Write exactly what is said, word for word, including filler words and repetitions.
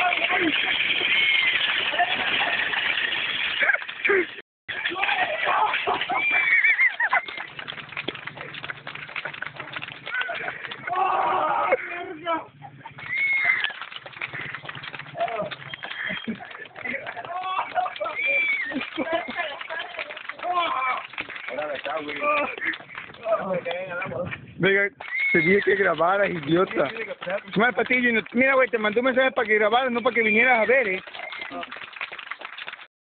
Venga, te dije que grabaras, idiota. No, Patillo, mira, güey, te mandé un mensaje para que grabaras, no para que vinieras a ver, eh.